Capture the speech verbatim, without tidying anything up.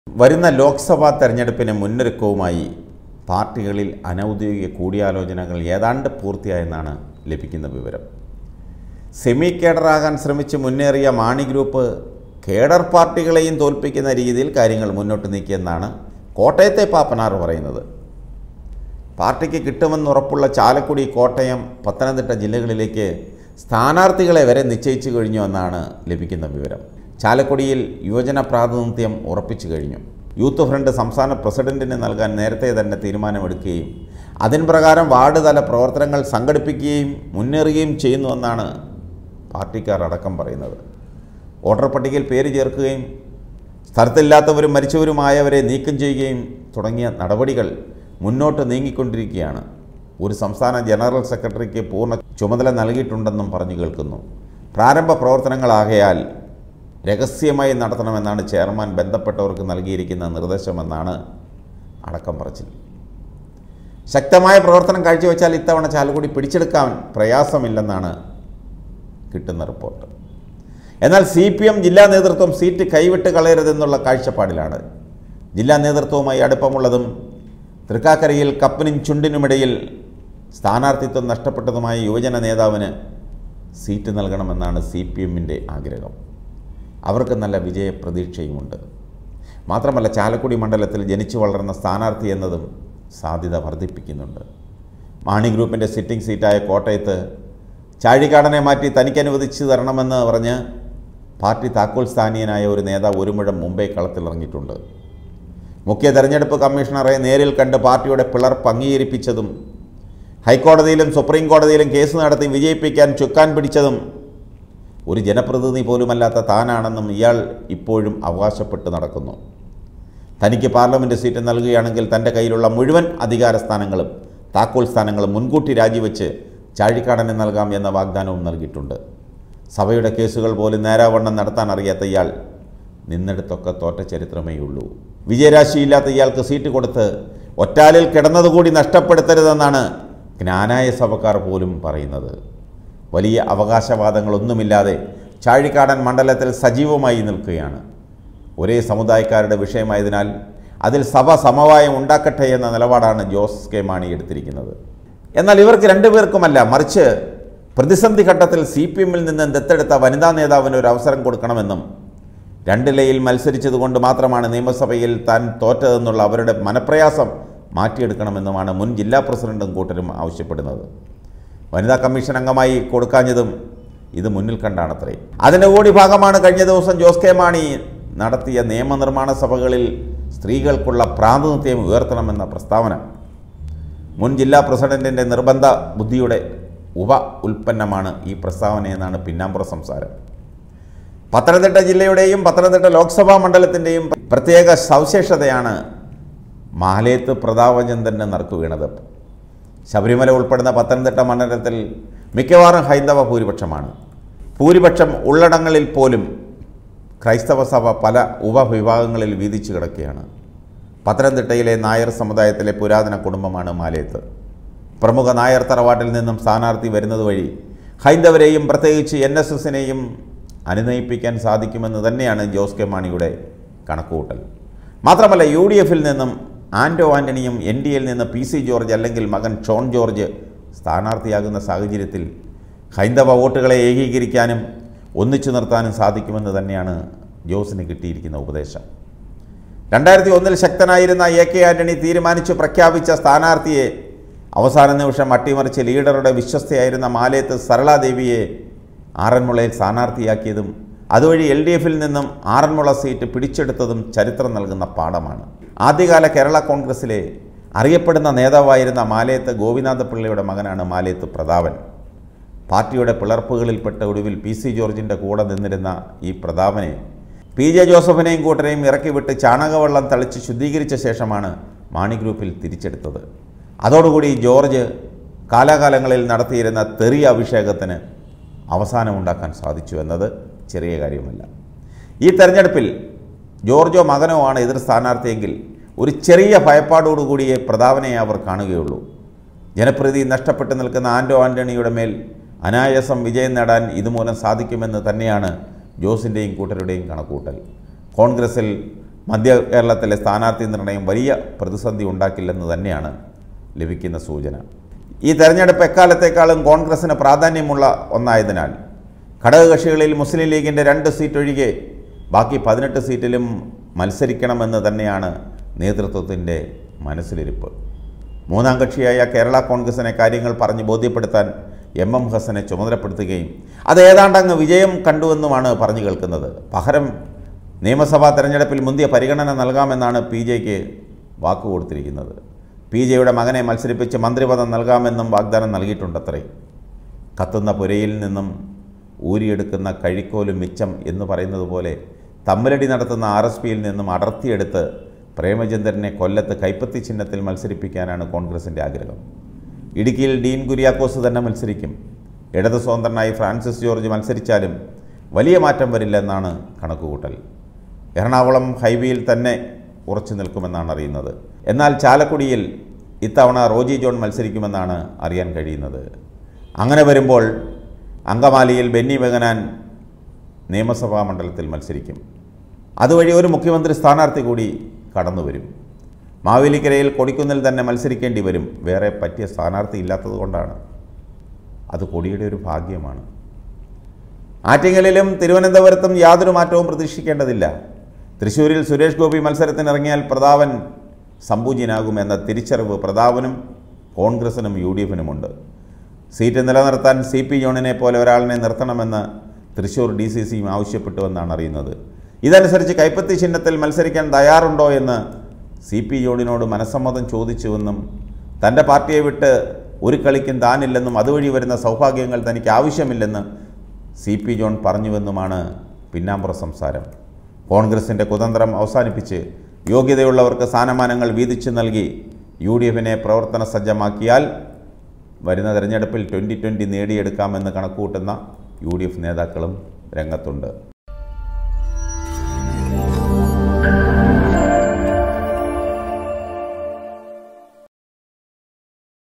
വരുന്ന ലോക്സഭാ തെരഞ്ഞെടുപ്പിന് മുന്നൊരുക്കവുമായി പാർട്ടികളിൽ അനൗദ്യോഗിക കൂടിയാലോചനകൾ ഏതാണ്ട് പൂർത്തിയായെന്നാണ് ലഭിക്കുന്ന വിവരം. സെമി കേഡറാകാൻ ശ്രമിച്ച് മുന്നേറിയ മാണി ഗ്രൂപ്പ് കേഡർ പാർട്ടികളെയും തോൽപ്പിക്കുന്ന രീതിയിൽ കാര്യങ്ങൾ മുന്നോട്ട് നീക്കിയെന്നാണ് കോട്ടയത്തെ പാപ്പനാർ പറയുന്നത്. പാർട്ടിക്ക് കിട്ടുമെന്നുറപ്പുള്ള ചാലക്കുടി, കോട്ടയം, പത്തനംതിട്ട ജില്ലകളിലേക്ക് സ്ഥാനാർത്ഥികളെ വരെ നിശ്ചയിച്ചു കഴിഞ്ഞു എന്നാണ് ലഭിക്കുന്ന വിവരം. ചാലക്കുടിയിൽ യുവജന പ്രാതിനിധ്യം ഉറപ്പിച്ചു കഴിഞ്ഞു. യൂത്ത് ഫ്രണ്ട് സംസ്ഥാന പ്രസിഡന്റിന് നൽകാൻ നേരത്തെ തന്നെ തീരുമാനമെടുക്കുകയും അതിന് പ്രകാരം വാർഡ് തല പ്രവർത്തനങ്ങൾ സംഘടിപ്പിക്കുകയും മുന്നേറുകയും ചെയ്യുന്നുവെന്നാണ് പാർട്ടിക്കാർ അടക്കം പറയുന്നത്. വോട്ടർ പട്ടികയിൽ പേര് ചേർക്കുകയും സ്ഥലത്തില്ലാത്തവരും മരിച്ചവരുമായവരെ നീക്കം ചെയ്യുകയും തുടങ്ങിയ നടപടികൾ മുന്നോട്ട് നീങ്ങിക്കൊണ്ടിരിക്കുകയാണ്. ഒരു സംസ്ഥാന ജനറൽ സെക്രട്ടറിക്ക് പൂർണ്ണ ചുമതല നൽകിയിട്ടുണ്ടെന്നും പറഞ്ഞു കേൾക്കുന്നു. പ്രാരംഭ പ്രവർത്തനങ്ങളാകയാൽ രഹസ്യമായി നടത്തണമെന്നാണ് ചെയർമാൻ ബന്ധപ്പെട്ടവർക്ക് നൽകിയിരിക്കുന്ന നിർദ്ദേശമെന്നാണ് അടക്കം പറച്ചിൽ. ശക്തമായ പ്രവർത്തനം കാഴ്ചവെച്ചാൽ ഇത്തവണ ചാലക്കുടി പിടിച്ചെടുക്കാൻ പ്രയാസമില്ലെന്നാണ് കിട്ടുന്ന റിപ്പോർട്ട്. എന്നാൽ സി പി എം ജില്ലാ നേതൃത്വം സീറ്റ് കൈവിട്ട് കളയരുതെന്നുള്ള കാഴ്ചപ്പാടിലാണ്. ജില്ലാ നേതൃത്വവുമായി അടുപ്പമുള്ളതും തൃക്കാക്കരയിൽ കപ്പിനും ചുണ്ടിനുമിടയിൽ സ്ഥാനാർത്ഥിത്വം നഷ്ടപ്പെട്ടതുമായ യുവജന നേതാവിന് സീറ്റ് നൽകണമെന്നാണ് സി പി എമ്മിൻ്റെ ആഗ്രഹം. അവർക്ക് നല്ല വിജയപ്രതീക്ഷയുമുണ്ട്. മാത്രമല്ല, ചാലക്കുടി മണ്ഡലത്തിൽ ജനിച്ചു വളർന്ന സ്ഥാനാർത്ഥി എന്നതും സാധ്യത വർദ്ധിപ്പിക്കുന്നുണ്ട്. മാണി ഗ്രൂപ്പിൻ്റെ സിറ്റിംഗ് സീറ്റായ കോട്ടയത്ത് ചാഴികാടനെ മാറ്റി തനിക്ക് അനുവദിച്ചു തരണമെന്ന് പറഞ്ഞ് പാർട്ടി താക്കോൽ സ്ഥാനീയനായ ഒരു നേതാവ് ഒരു മുഴം മുംബൈ കളത്തിലിറങ്ങിയിട്ടുണ്ട്. മുഖ്യ തെരഞ്ഞെടുപ്പ് കമ്മീഷണറെ നേരിൽ കണ്ട് പാർട്ടിയുടെ പിളർപ്പ് അംഗീകരിപ്പിച്ചതും ഹൈക്കോടതിയിലും സുപ്രീം കോടതിയിലും കേസ് നടത്തി വിജയിപ്പിക്കാൻ ചുക്കാൻ പിടിച്ചതും ഒരു ജനപ്രതിനിധി പോലുമല്ലാത്ത താനാണെന്നും ഇയാൾ ഇപ്പോഴും അവകാശപ്പെട്ട് നടക്കുന്നു. തനിക്ക് പാർലമെൻറ്റ് സീറ്റ് നൽകുകയാണെങ്കിൽ തൻ്റെ കയ്യിലുള്ള മുഴുവൻ അധികാര സ്ഥാനങ്ങളും താക്കോൽ സ്ഥാനങ്ങളും മുൻകൂട്ടി രാജിവെച്ച് ചാഴിക്കാടനെ നൽകാം എന്ന വാഗ്ദാനവും നൽകിയിട്ടുണ്ട്. സഭയുടെ കേസുകൾ പോലും നേരാവണ്ണം നടത്താൻ അറിയാത്ത ഇയാൾ നിന്നെടുത്തൊക്കെ തോറ്റ ചരിത്രമേ ഉള്ളൂ. വിജയരാശിയില്ലാത്ത ഇയാൾക്ക് സീറ്റ് കൊടുത്ത് ഒറ്റാലിൽ കിടന്നതുകൂടി നഷ്ടപ്പെടുത്തരുതെന്നാണ് ജ്ഞാനായ സഭക്കാർ പോലും പറയുന്നത്. വലിയ അവകാശവാദങ്ങളൊന്നുമില്ലാതെ ചാഴിക്കാടൻ മണ്ഡലത്തിൽ സജീവമായി നിൽക്കുകയാണ്. ഒരേ സമുദായക്കാരുടെ വിഷയമായതിനാൽ അതിൽ സഭ സമവായം ഉണ്ടാക്കട്ടെ എന്ന നിലപാടാണ് ജോസ് കെ മാണി എടുത്തിരിക്കുന്നത്. എന്നാൽ ഇവർക്ക് രണ്ടുപേർക്കുമല്ല, മറിച്ച് പ്രതിസന്ധി ഘട്ടത്തിൽ സി പി എമ്മിൽ നിന്ന് ദത്തെടുത്ത വനിതാ നേതാവിന് ഒരു അവസരം കൊടുക്കണമെന്നും രണ്ടിലയിൽ മത്സരിച്ചതുകൊണ്ട് മാത്രമാണ് നിയമസഭയിൽ താൻ തോറ്റതെന്നുള്ള അവരുടെ മനപ്രയാസം മാറ്റിയെടുക്കണമെന്നുമാണ് മുൻ ജില്ലാ പ്രസിഡന്റും കൂട്ടരും ആവശ്യപ്പെടുന്നത്. വനിതാ കമ്മീഷൻ അംഗമായി കൊടുക്കാഞ്ഞതും ഇത് മുന്നിൽ കണ്ടാണത്രേ. അതിൻ്റെ കൂടി ഭാഗമാണ് കഴിഞ്ഞ ദിവസം ജോസ് കെ മാണി നടത്തിയ നിയമനിർമ്മാണ സഭകളിൽ സ്ത്രീകൾക്കുള്ള പ്രാതിനിധ്യം ഉയർത്തണമെന്ന പ്രസ്താവന. മുൻ ജില്ലാ പ്രസിഡന്റിൻ്റെ നിർബന്ധ ബുദ്ധിയുടെ ഉപ ഉൽപ്പന്നമാണ് ഈ പ്രസ്താവനയെന്നാണ് പിന്നാമ്പുറ സംസാരം. പത്തനംതിട്ട ജില്ലയുടെയും പത്തനംതിട്ട ലോക്സഭാ മണ്ഡലത്തിൻ്റെയും പ്രത്യേക സവിശേഷതയാണ് മാലേത്ത് പ്രതാപചന്ദ്രൻ്റെ നറുക്കു വീണത്. ശബരിമല ഉൾപ്പെടുന്ന പത്തനംതിട്ട മണ്ഡലത്തിൽ മിക്കവാറും ഹൈന്ദവ ഭൂരിപക്ഷമാണ്. ഭൂരിപക്ഷം ഉള്ളടങ്ങളിൽ പോലും ക്രൈസ്തവ സഭ പല ഉപവിഭാഗങ്ങളിൽ വീതിച്ചു കിടക്കുകയാണ്. പത്തനംതിട്ടയിലെ നായർ സമുദായത്തിലെ പുരാതന കുടുംബമാണ് മാലേത്ത്. പ്രമുഖ നായർ തറവാട്ടിൽ നിന്നും സ്ഥാനാർത്ഥി വരുന്നത് വഴി ഹൈന്ദവരെയും പ്രത്യേകിച്ച് എൻ എസ് എസിനെയും അനുനയിപ്പിക്കാൻ സാധിക്കുമെന്ന് തന്നെയാണ് ജോസ് കെ മാണിയുടെ കണക്കുകൂട്ടൽ. മാത്രമല്ല, യു ഡി എഫിൽ നിന്നും ആൻറ്റോ ആൻ്റണിയും എൻ ഡി എയിൽ നിന്ന് പി സി ജോർജ് അല്ലെങ്കിൽ മകൻ ഷോൺ ജോർജ് സ്ഥാനാർത്ഥിയാകുന്ന സാഹചര്യത്തിൽ ഹൈന്ദവ വോട്ടുകളെ ഏകീകരിക്കാനും ഒന്നിച്ചു നിർത്താനും സാധിക്കുമെന്ന് തന്നെയാണ് ജോസിന് കിട്ടിയിരിക്കുന്ന ഉപദേശം. രണ്ടായിരത്തി ഒന്നിൽ ശക്തനായിരുന്ന എ കെ ആൻ്റണി തീരുമാനിച്ചു പ്രഖ്യാപിച്ച സ്ഥാനാർത്ഥിയെ അവസാന നിമിഷം അട്ടിമറിച്ച് ലീഡറുടെ വിശ്വസ്തയായിരുന്ന മാലേത്ത് സരളാദേവിയെ ആറന്മുളയിൽ സ്ഥാനാർത്ഥിയാക്കിയതും അതുവഴി എൽ ഡി എഫിൽ നിന്നും ആറന്മുള സീറ്റ് പിടിച്ചെടുത്തതും ചരിത്രം നൽകുന്ന പാഠമാണ്. ആദ്യകാല കേരള കോൺഗ്രസിലെ അറിയപ്പെടുന്ന നേതാവായിരുന്ന മാലേത്ത് ഗോപിനാഥപിള്ളയുടെ മകനാണ് മാലേത്ത് പ്രതാപൻ. പാർട്ടിയുടെ പിളർപ്പുകളിൽപ്പെട്ട ഒടുവിൽ പി സി ജോർജിൻ്റെ കൂടെ നിന്നിരുന്ന ഈ പ്രതാപനെ പി ജെ ജോസഫിനെയും കൂട്ടരെയും ഇറക്കിവിട്ട് ചാണകവെള്ളം തളിച്ച് ശുദ്ധീകരിച്ച ശേഷമാണ് മാണി ഗ്രൂപ്പിൽ തിരിച്ചെടുത്തത്. അതോടുകൂടി ജോർജ് കാലാകാലങ്ങളിൽ നടത്തിയിരുന്ന തെറി അഭിഷേകത്തിന് അവസാനമുണ്ടാക്കാൻ സാധിച്ചു എന്നത് ചെറിയ കാര്യമല്ല. ഈ തെരഞ്ഞെടുപ്പിൽ ജോർജോ മകനോ ആണ് എതിർ സ്ഥാനാർത്ഥിയെങ്കിൽ ഒരു ചെറിയ ഭയപ്പാടോടുകൂടിയേ പ്രതാപനെ അവർ കാണുകയുള്ളൂ. ജനപ്രീതി നഷ്ടപ്പെട്ടു നിൽക്കുന്ന ആൻറ്റോ ആൻ്റണിയുടെ മേൽ അനായാസം വിജയം നേടാൻ ഇതുമൂലം സാധിക്കുമെന്ന് തന്നെയാണ് ജോസിൻ്റെയും കൂട്ടരുടെയും കണക്കൂട്ടൽ. കോൺഗ്രസിൽ മധ്യ കേരളത്തിലെ സ്ഥാനാർത്ഥി നിർണയം വലിയ പ്രതിസന്ധി ഉണ്ടാക്കില്ലെന്ന് തന്നെയാണ് ലഭിക്കുന്ന സൂചന. ഈ തെരഞ്ഞെടുപ്പ് എക്കാലത്തേക്കാളും കോൺഗ്രസിന് പ്രാധാന്യമുള്ള ഒന്നായതിനാൽ ഘടകകക്ഷികളിൽ മുസ്ലിം ലീഗിൻ്റെ രണ്ട് സീറ്റ് ഒഴികെ ബാക്കി പതിനെട്ട് സീറ്റിലും മത്സരിക്കണമെന്ന് തന്നെയാണ് നേതൃത്വത്തിൻ്റെ മനസ്സിലിരിപ്പ്. മൂന്നാം കക്ഷിയായ കേരള കോൺഗ്രസിനെ കാര്യങ്ങൾ പറഞ്ഞ് ബോധ്യപ്പെടുത്താൻ എം എം ഹസനെ ചുമതലപ്പെടുത്തുകയും അത് ഏതാണ്ടങ്ങ് വിജയം കണ്ടുവെന്നുമാണ് പറഞ്ഞു കേൾക്കുന്നത്. പകരം നിയമസഭാ തെരഞ്ഞെടുപ്പിൽ മുന്തിയ പരിഗണന നൽകാമെന്നാണ് പി ജെക്ക് വാക്ക് കൊടുത്തിരിക്കുന്നത്. പി ജെയുടെ മകനെ മത്സരിപ്പിച്ച് മന്ത്രിപദം നൽകാമെന്നും വാഗ്ദാനം നൽകിയിട്ടുണ്ടത്രേ. കത്തുന്ന പുരയിൽ നിന്നും ഊരിയെടുക്കുന്ന കഴിക്കോലും മിച്ചം എന്ന് പറയുന്നത് പോലെ തമ്മിലടി നടത്തുന്ന ആർ എസ് പിയിൽ നിന്നും അടർത്തിയെടുത്ത് പ്രേമചന്ദ്രനെ കൊല്ലത്ത് കൈപ്പത്തി ചിഹ്നത്തിൽ മത്സരിപ്പിക്കാനാണ് കോൺഗ്രസിൻ്റെ ആഗ്രഹം. ഇടുക്കിയിൽ ഡീൻ കുര്യാക്കോസ് തന്നെ മത്സരിക്കും. ഇടത് സ്വതന്ത്രനായി ഫ്രാൻസിസ് ജോർജ് മത്സരിച്ചാലും വലിയ മാറ്റം വരില്ലെന്നാണ് കണക്കുകൂട്ടൽ. എറണാകുളം ഹൈവേയിൽ തന്നെ ഉറച്ചു നിൽക്കുമെന്നാണ് അറിയുന്നത്. എന്നാൽ ചാലക്കുടിയിൽ ഇത്തവണ റോജി ജോൺ മത്സരിക്കുമെന്നാണ് അറിയാൻ കഴിയുന്നത്. അങ്ങനെ വരുമ്പോൾ അങ്കമാലിയിൽ ബെന്നി ബെഹനാൻ നിയമസഭാ മണ്ഡലത്തിൽ മത്സരിക്കും. അതുവഴി ഒരു മുഖ്യമന്ത്രി സ്ഥാനാർത്ഥി കൂടി കടന്നു വരും. മാവേലിക്കരയിൽ കൊടിക്കുന്നിൽ തന്നെ മത്സരിക്കേണ്ടി വരും. വേറെ പറ്റിയ സ്ഥാനാർത്ഥി ഇല്ലാത്തത് കൊണ്ടാണ്. അത് കൊടിയുടെ ഒരു ഭാഗ്യമാണ്. ആറ്റിങ്ങലിലും തിരുവനന്തപുരത്തും യാതൊരു മാറ്റവും പ്രതീക്ഷിക്കേണ്ടതില്ല. തൃശ്ശൂരിൽ സുരേഷ് ഗോപി മത്സരത്തിനിറങ്ങിയാൽ പ്രതാപൻ സംപൂജ്യനാകുമെന്ന തിരിച്ചറിവ് പ്രതാപനും കോൺഗ്രസിനും യു ഡി എഫിനുമുണ്ട്. സീറ്റ് നിലനിർത്താൻ സി പി ജോണിനെ പോലെ ഒരാളിനെ നിർത്തണമെന്ന് തൃശ്ശൂർ ഡി സി സിയും ആവശ്യപ്പെട്ടുവെന്നാണ് അറിയുന്നത്. ഇതനുസരിച്ച് കൈപ്പത്തി ചിഹ്നത്തിൽ മത്സരിക്കാൻ തയ്യാറുണ്ടോ എന്ന് സി പി ജോണിനോട് മനസ്സമ്മതം ചോദിച്ചുവെന്നും തൻ്റെ പാർട്ടിയെ വിട്ട് ഒരു കളിക്കും താനില്ലെന്നും അതുവഴി വരുന്ന സൗഭാഗ്യങ്ങൾ തനിക്ക് ആവശ്യമില്ലെന്ന് സി പി ജോൺ പറഞ്ഞുവെന്നുമാണ് പിന്നാമ്പുറ സംസാരം. കോൺഗ്രസിൻ്റെ കുതന്ത്രം അവസാനിപ്പിച്ച് യോഗ്യതയുള്ളവർക്ക് സ്ഥാനമാനങ്ങൾ വീതിച്ചു നൽകി യു ഡി എഫിനെ പ്രവർത്തന സജ്ജമാക്കിയാൽ വരുന്ന തെരഞ്ഞെടുപ്പിൽ ട്വൻ്റി ട്വൻ്റി നേടിയെടുക്കാമെന്ന് കണക്കുകൂട്ടുന്ന യു ഡി എഫ് നേതാക്കളും രംഗത്തുണ്ട്.